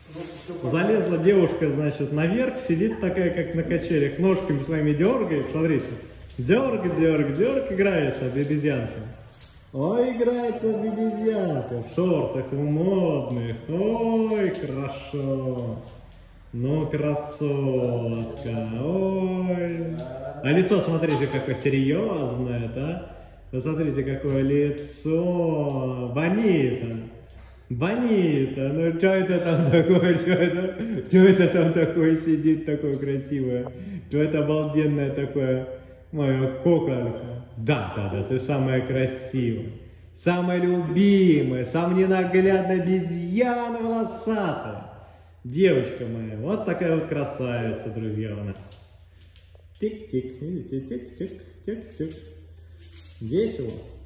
Залезла девушка, значит, наверх, сидит такая, как на качелях, ножками своими дергает, смотрите. Дерг, играется обезьянка. Ой, играется обезьянка в шортах модных. Ой, хорошо. Ну, красотка. Ой. А лицо, смотрите, какое серьезное, да? Посмотрите, какое лицо. Бонита. Бонита. Ну, что это там такое? Что это там такое сидит, такое красивое? Что это обалденное такое? Моя куколка. Да, ты самая красивая, самая любимая, самая ненаглядная обезьяна волосатая. Девочка моя, вот такая вот красавица, друзья, у нас. Тик-тик, видите, тик-тик, тик-тик. Весело.